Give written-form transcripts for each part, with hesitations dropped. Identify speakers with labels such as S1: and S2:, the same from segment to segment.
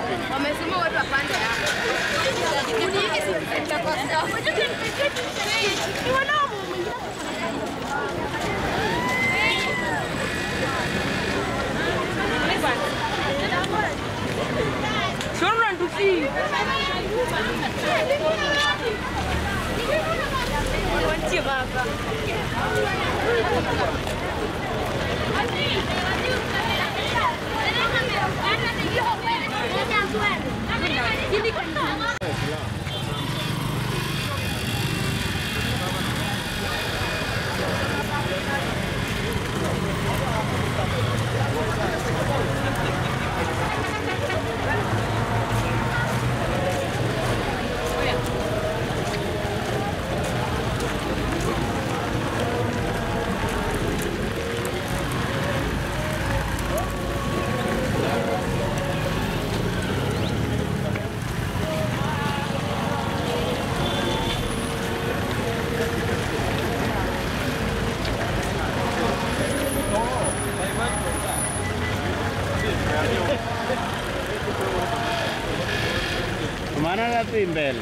S1: Wamesema wewe papande yako. Uniiki si nitakosa. Ni wanao mwingine. Shorran tusi. Wanti baba.
S2: Kemana nanti Imbel?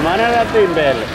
S2: maana napi mbele.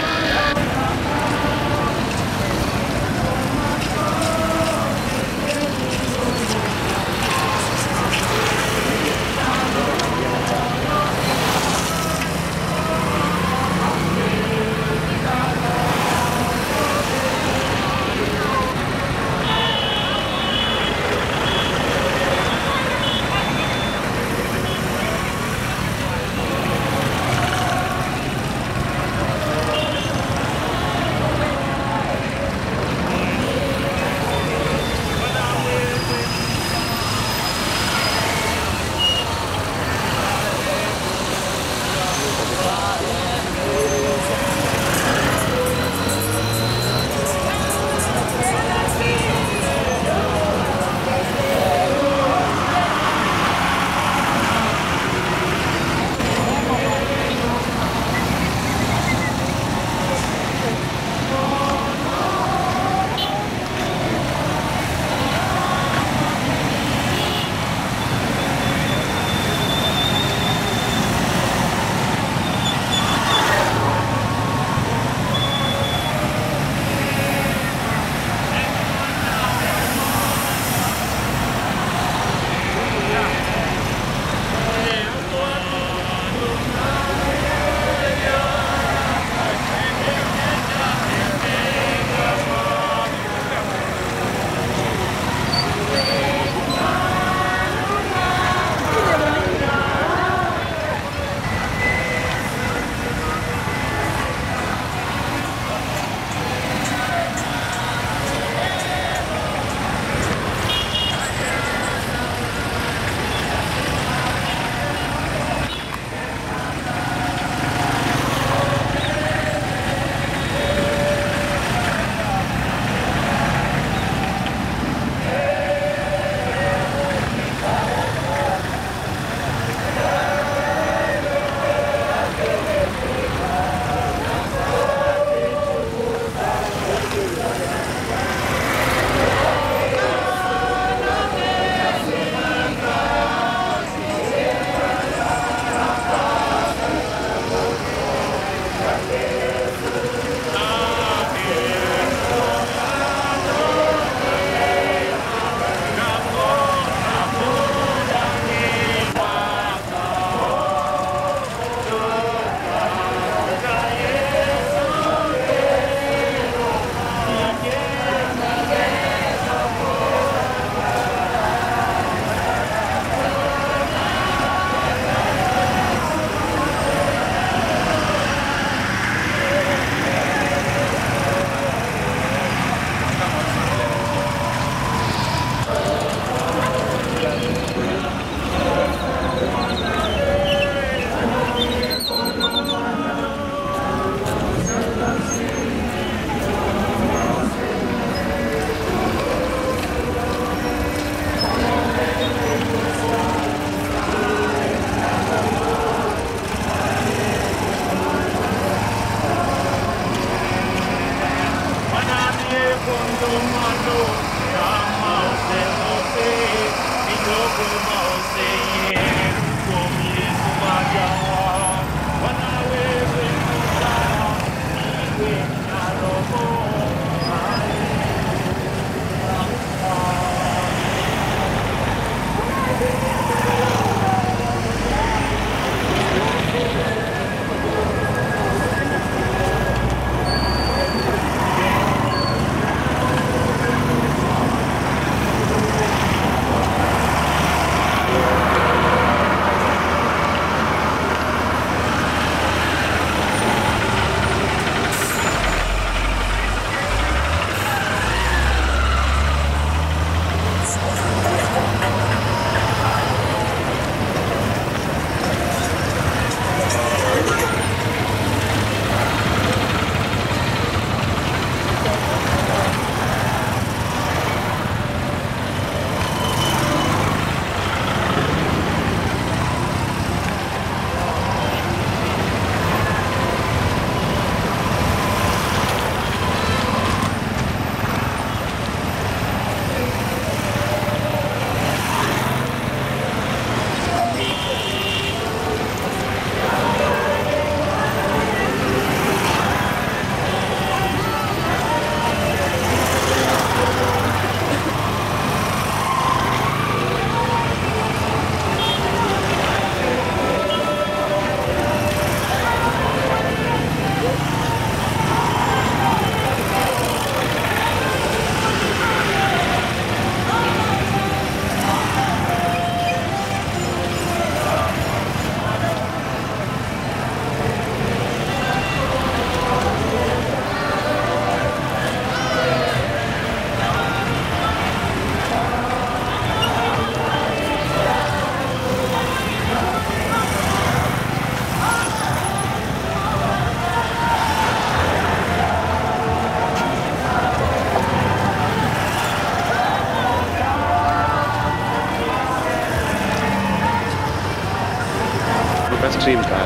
S2: stream card.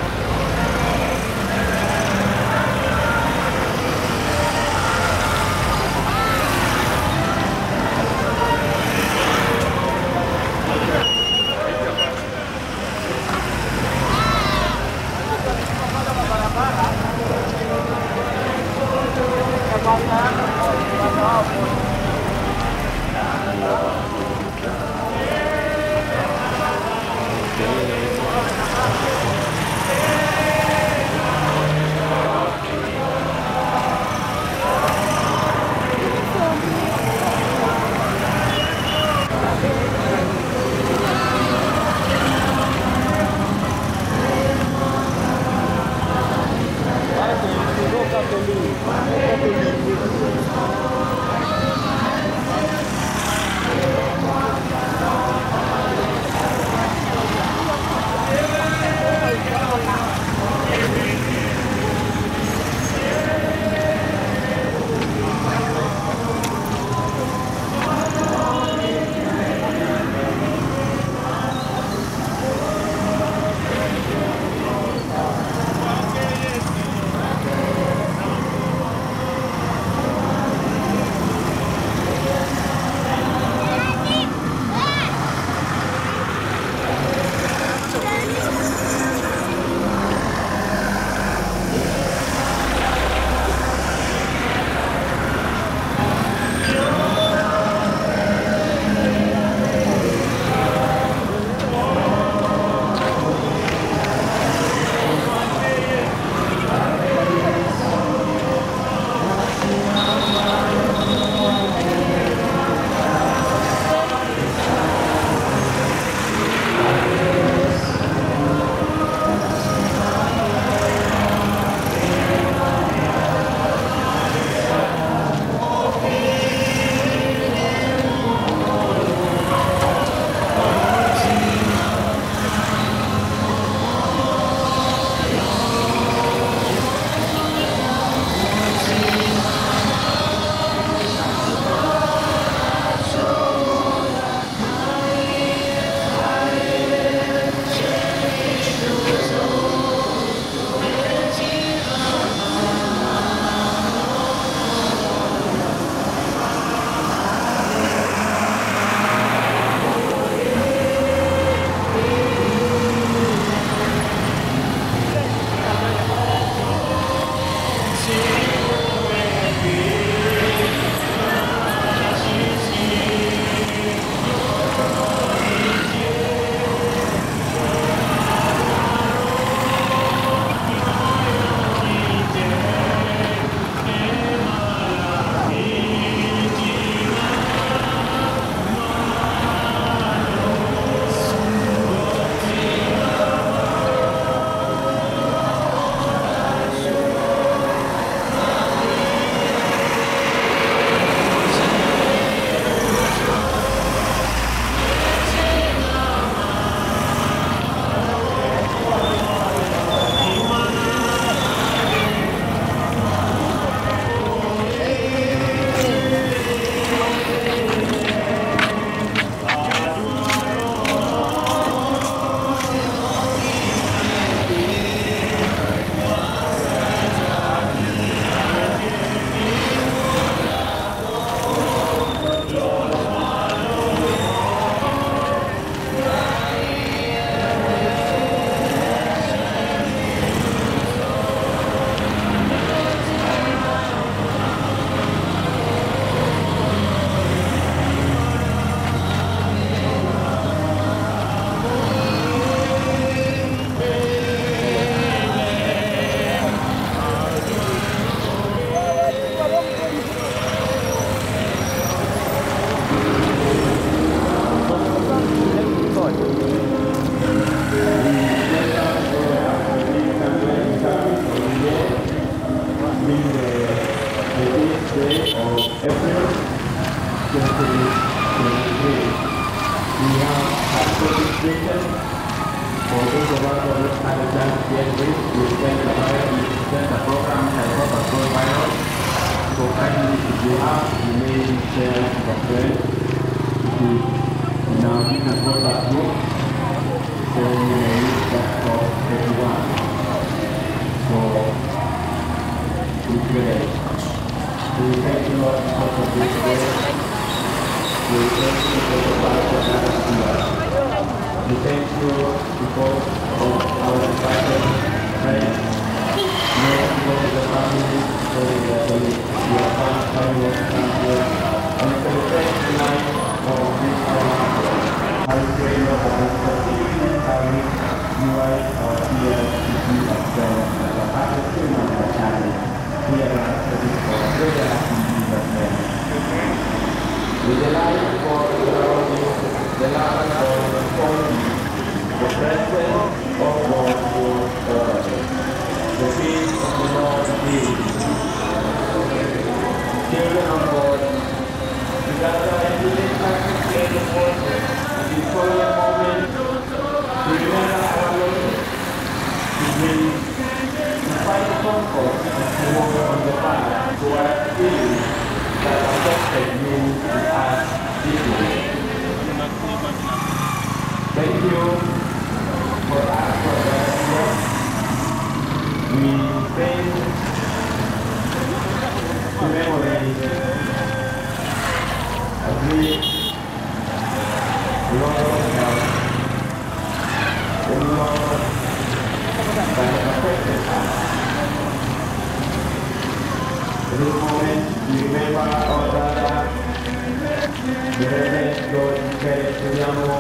S3: Now we can go back to the today. We thank you, Lord, because of this day. We thank you for the life of us. We thank you because of our invited friends. Lord, for the family, for your family, and for the first night of this hour. I pray, Lord, that we continue to carry you are our ears to be of God, and the heart of him and our child. Hear us, for this prayer in Jesus' name. With the light of God around you, the love of God upon you, the presence of God will the peace of the Lord be with you. Children of God, together in the lift in the worship, and before a moment, remember our Lord to bring to find comfort and to walk on the path towards healing that affected you and us deeply. Thank you for us for that. We bring to memory a great Lord of God, the Lord that has affected us. At this moment, we remember our brother, the Reverend George Perez Suyamo,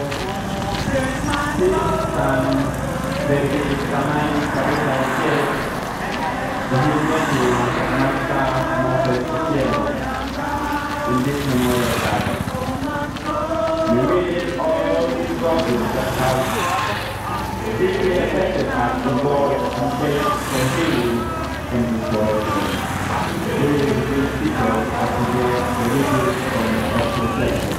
S3: and David Kamani Kabila Chef, the humanity of Master Moses Chef, in this memorial time. We read all these problems that have deeply affected us in God and faith continue in this world. We will be people as we go the review from the gospel session.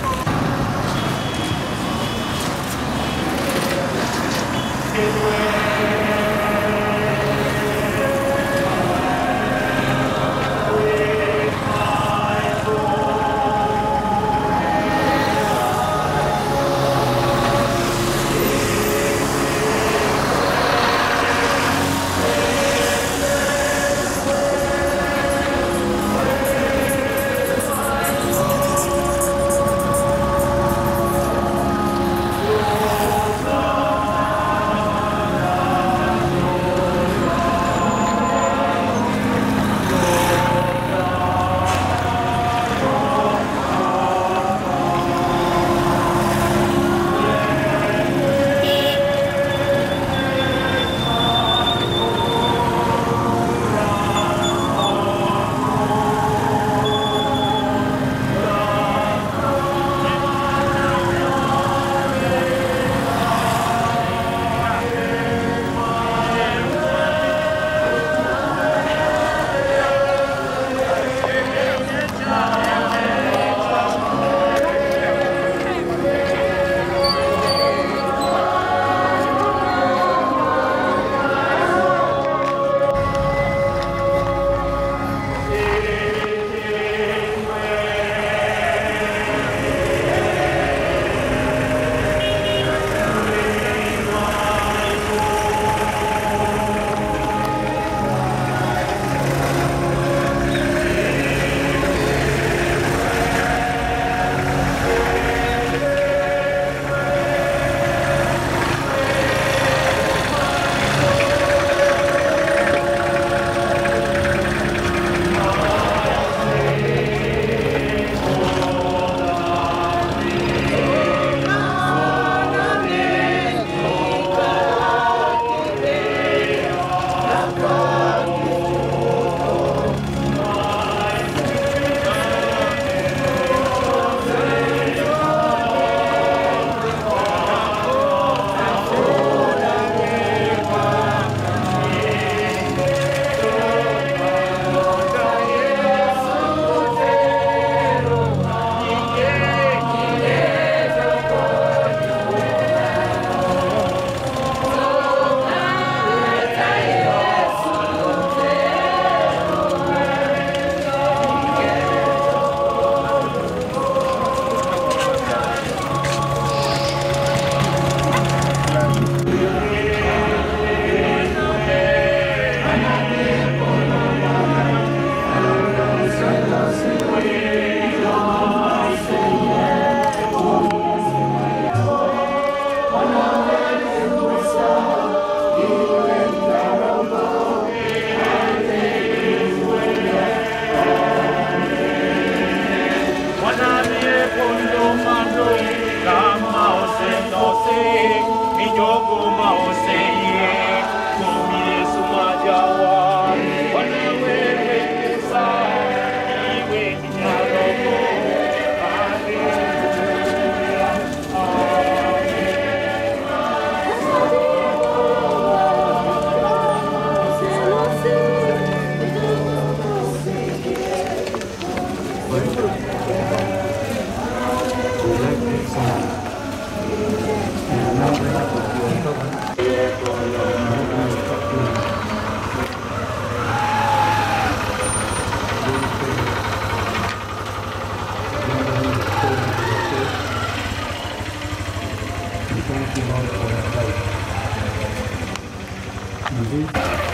S3: In this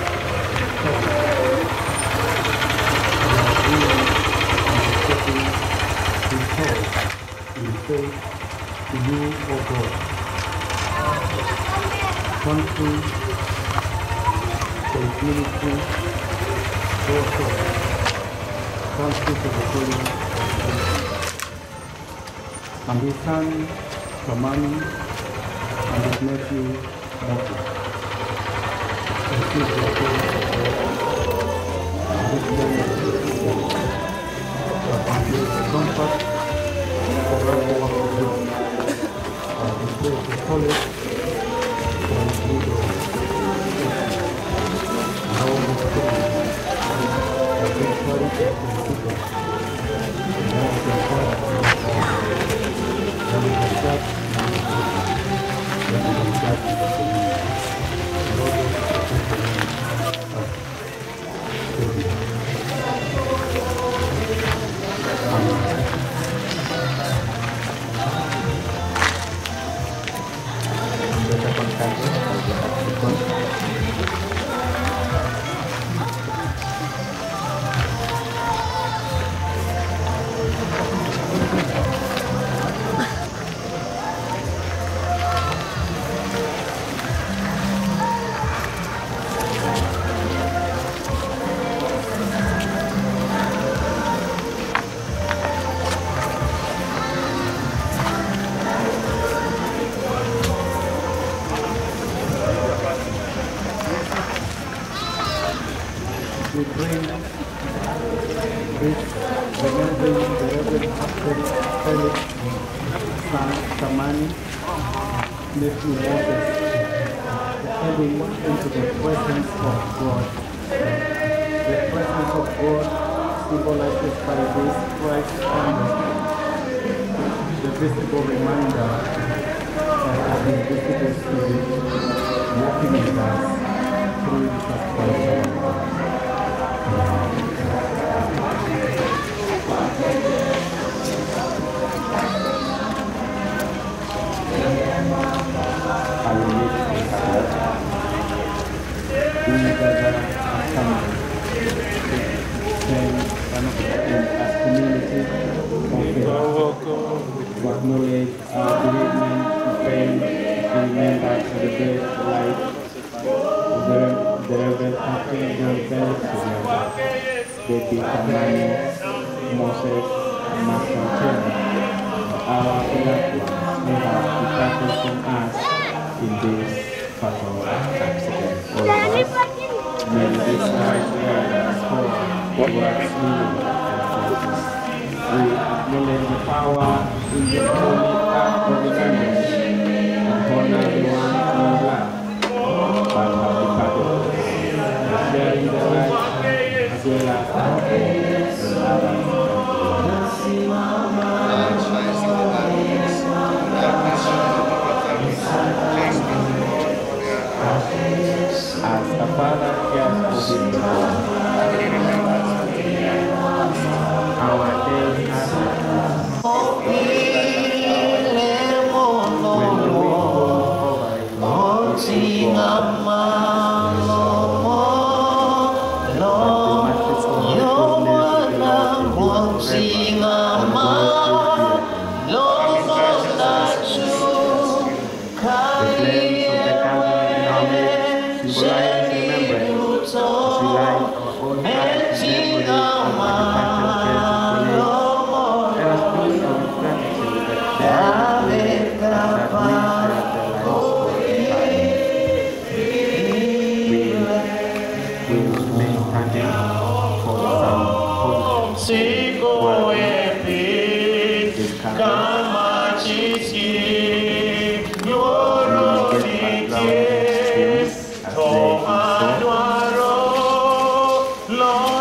S3: in faith to you, O God. Country, tranquility, social, country to the holy, and his son, Samani, and his nephew, Moses. Receive your praise, comfort, forever of you. His grace is holy, and his good and all his goodness, and his quality is good. And all his God, and his God, we bring this remembering the Reverend Pastor Felix Samani, nephew Moses, heading into the presence of God. The presence of God symbolizes by this Christ candle, the visible reminder that as His visible spirit walking with us through Jesus Christ our Lord. I will make this word. We gather as family, then one of the as community of faith, to acknowledge our bereavement, to pain, to remember to the dead life of the Reverend Pastor John Felix, Baby Samani, Moses, and Master Chen, our beloved ones who have departed from us in this fatal accident. All of us, may this life restore towards healing and justice. We acknowledge the power in the holy act of remembrance and honor the one we love but have departed, sharing the life as well as our prayers and others. As the Father cares for his people, our daily ancestors, when the wind blows over
S4: Lord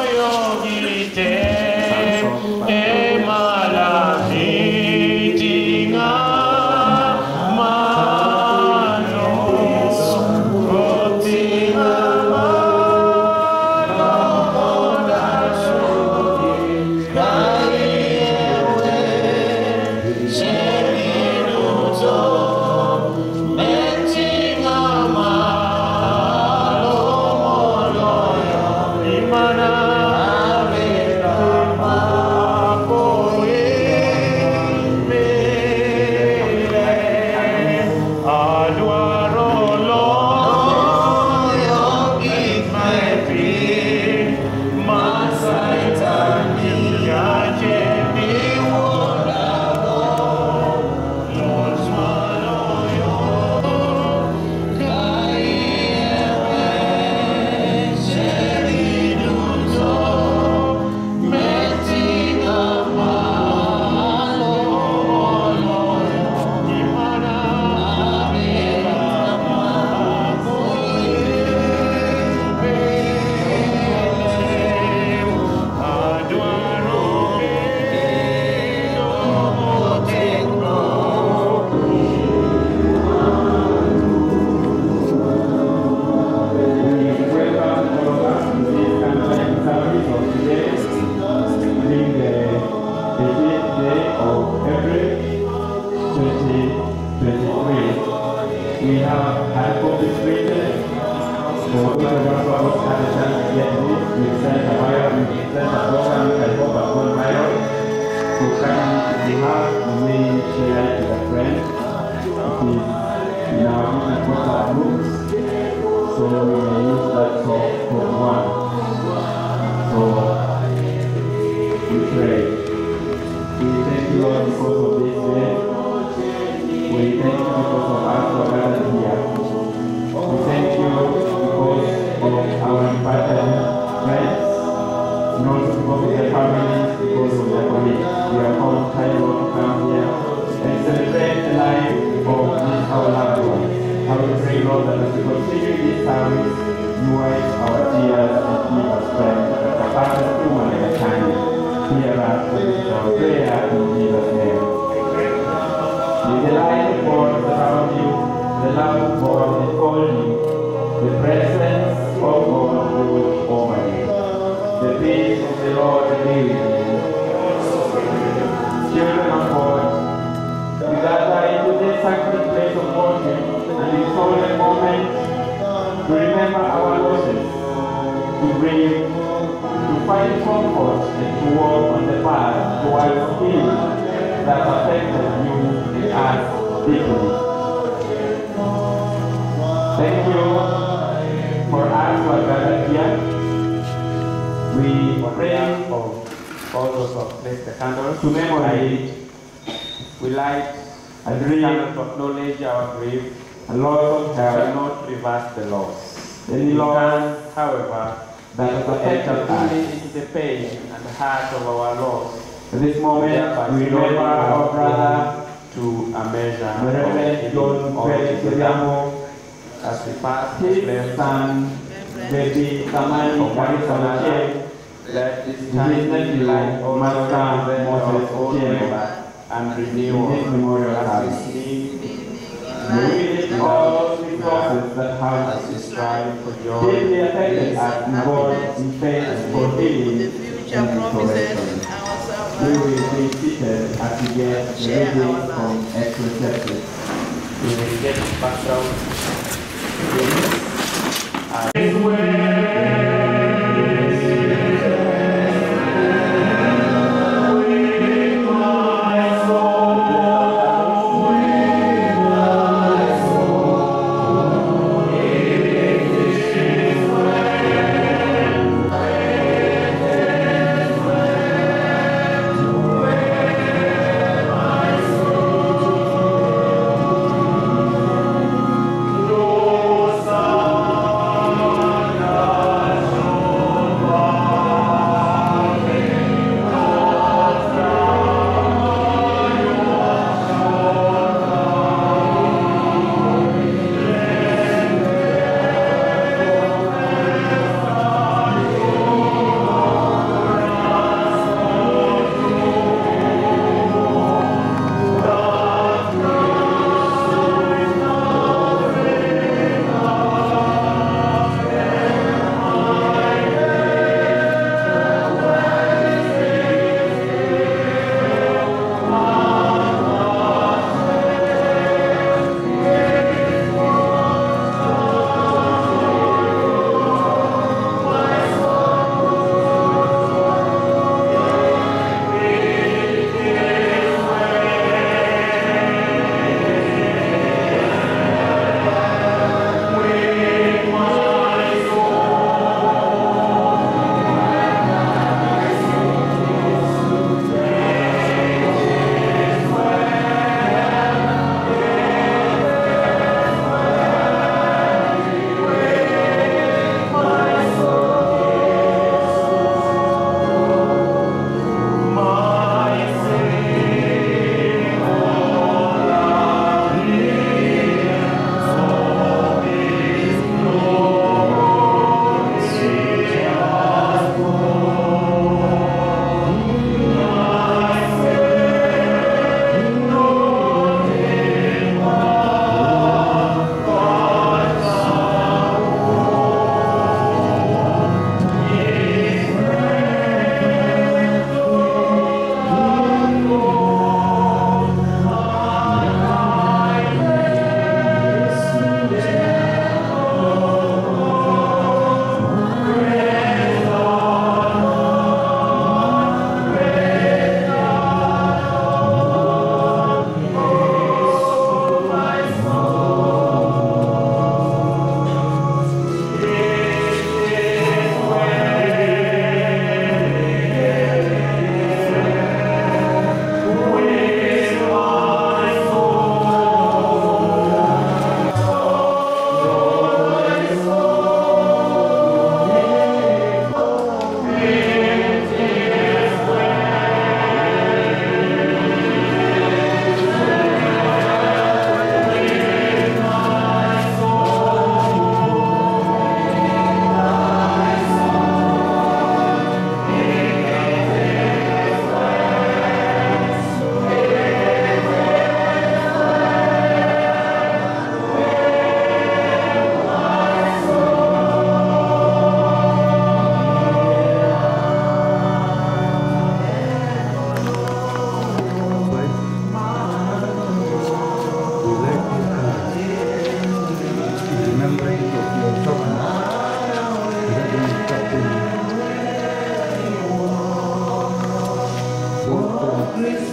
S3: of us who had a chance to get this, we sent a program, I hope a good viral, to kindly have we share it with a friend. It is in our WhatsApp groups, so we may use that for one. So we pray. We thank you, Lord, because of this day. We thank you because of us who are gathered here. We thank you because of our invited friends, and also because of their families, because of their colleagues. We are all trying to come here and celebrate the life of our loved ones. I will pray, Lord, that as we continue this service, you wipe our tears and give us strength, that the Father, human and kind, hear us with our prayer in Jesus' name. May the light of God surround you, the love of God enfold you, the presence of God will over you, the peace of the Lord be with you. Children of God, we gather into this sacred place of worship and in solemn moment to remember our losses, to grieve, to find comfort and to walk on the path towards healing that affected you and us deeply. Thank you for us who are gathered here. We pray for all those who have placed the candles to memory. We light a candle to acknowledge our grief, and Lord have not reversed the loss. Any loss, however, that has affected us into the pain and the heart of our loss. At this moment, we remember our brother to a measure of as we pass his son, baby Samani Karisanache, let this time be like Master Moses Otieno and renew this memorial as we sleep. May we lift all resources that have strive for joy, deeply affected us in God in faith for healing and restoration. We will be seated as we get ready from Ecclesiastes. We will get back down.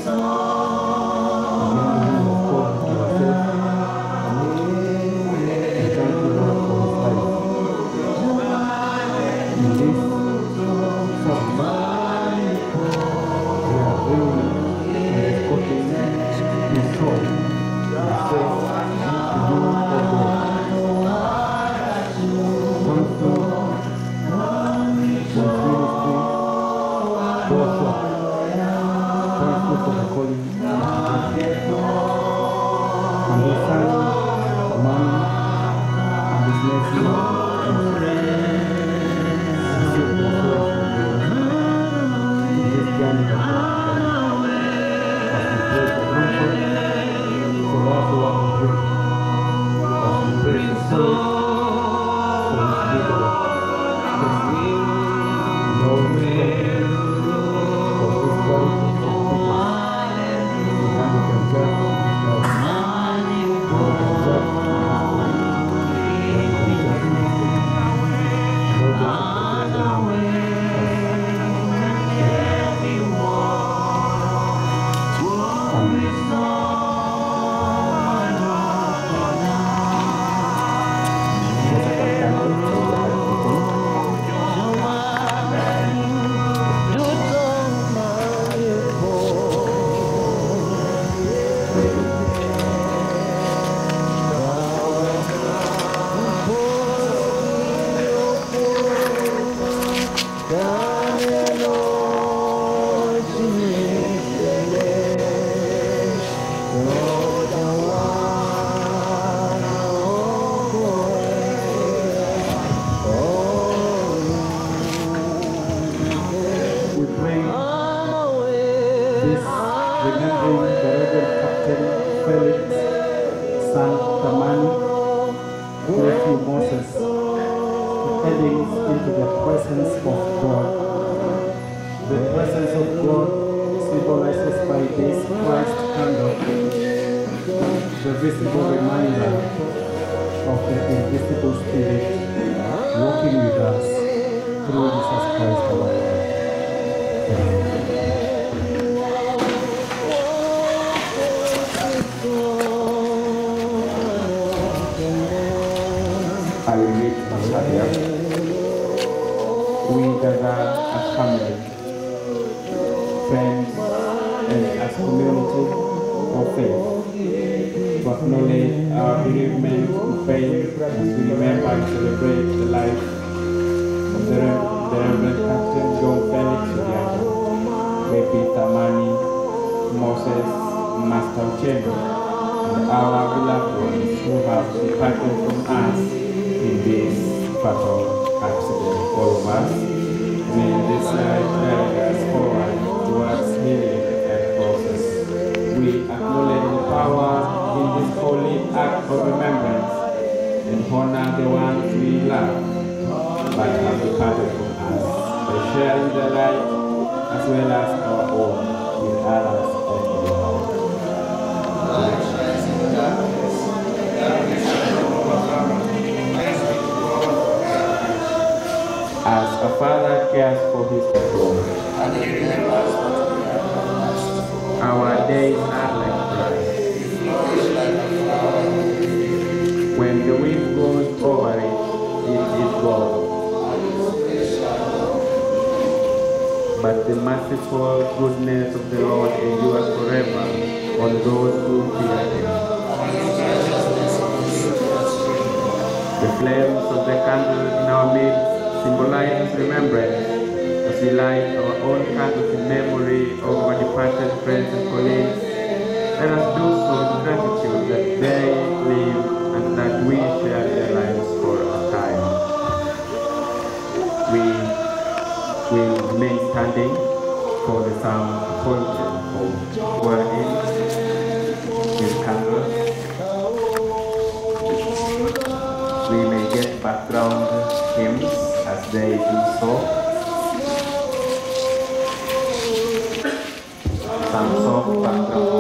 S3: Some soft background